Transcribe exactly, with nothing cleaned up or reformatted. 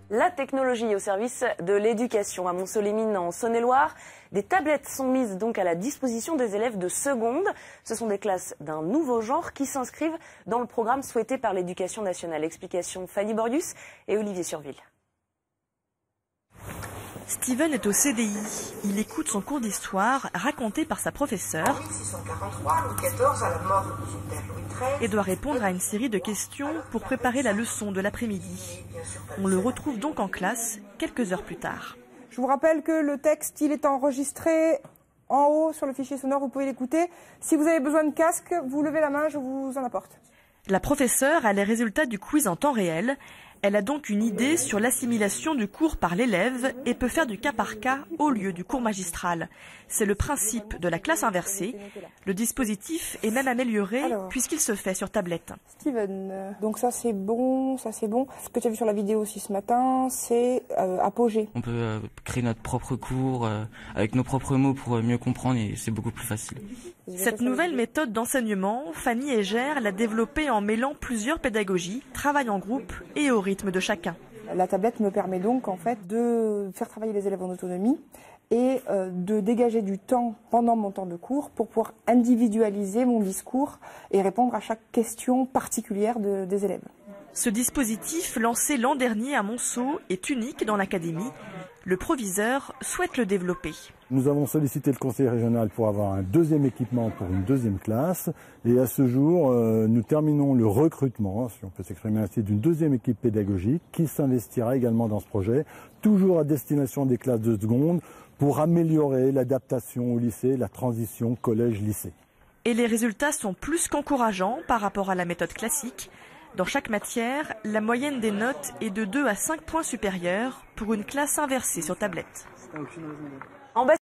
La technologie au service de l'éducation. À Montceau-les-Mines, en Saône-et-Loire, des tablettes sont mises donc à la disposition des élèves de seconde. Ce sont des classes d'un nouveau genre qui s'inscrivent dans le programme souhaité par l'Éducation nationale. Explication Fanny Borius et Olivier Surville. Steven est au C D I. Il écoute son cours d'histoire raconté par sa professeure et doit répondre à une série de questions pour préparer la leçon de l'après-midi. On le retrouve donc en classe quelques heures plus tard. Je vous rappelle que le texte, il est enregistré en haut sur le fichier sonore, vous pouvez l'écouter. Si vous avez besoin de casque, vous levez la main, je vous en apporte. La professeure a les résultats du quiz en temps réel. Elle a donc une idée sur l'assimilation du cours par l'élève et peut faire du cas par cas au lieu du cours magistral. C'est le principe de la classe inversée. Le dispositif est même amélioré puisqu'il se fait sur tablette. Steven, donc ça c'est bon, ça c'est bon. Ce que tu as vu sur la vidéo aussi ce matin, c'est euh, apogée. On peut euh, créer notre propre cours euh, avec nos propres mots pour euh, mieux comprendre et c'est beaucoup plus facile. Cette nouvelle méthode d'enseignement, Fanny Egère l'a développée en mêlant plusieurs pédagogies, travail en groupe et au rythme de chacun. La tablette me permet donc en fait de faire travailler les élèves en autonomie et euh, de dégager du temps pendant mon temps de cours pour pouvoir individualiser mon discours et répondre à chaque question particulière de, des élèves. Ce dispositif, lancé l'an dernier à Monceau, est unique dans l'académie. Le proviseur souhaite le développer. Nous avons sollicité le conseil régional pour avoir un deuxième équipement pour une deuxième classe. Et à ce jour, euh, nous terminons le recrutement, si on peut s'exprimer ainsi, d'une deuxième équipe pédagogique qui s'investira également dans ce projet, toujours à destination des classes de seconde, pour améliorer l'adaptation au lycée, la transition collège-lycée. Et les résultats sont plus qu'encourageants par rapport à la méthode classique. Dans chaque matière, la moyenne des notes est de deux à cinq points supérieure pour une classe inversée sur tablette.